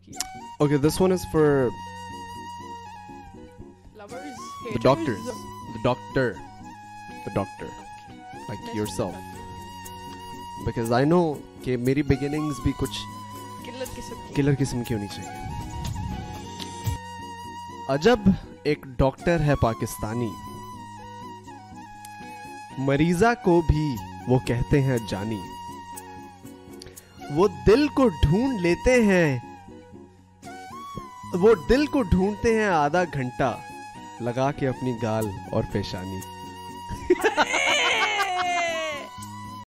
किया. Okay, this one is for Lovers, the haters, doctors. The doctor, like Best yourself. doctor. Because I know कि मेरी beginnings भी कुछ killer किस्म की. किलर किस्म की होनी चाहिए. अजब एक डॉक्टर है पाकिस्तानी, मरीजा को भी वो कहते हैं जानी. वो दिल को ढूंढ लेते हैं, वो दिल को ढूंढते हैं आधा घंटा लगा के अपनी गाल और पेशानी.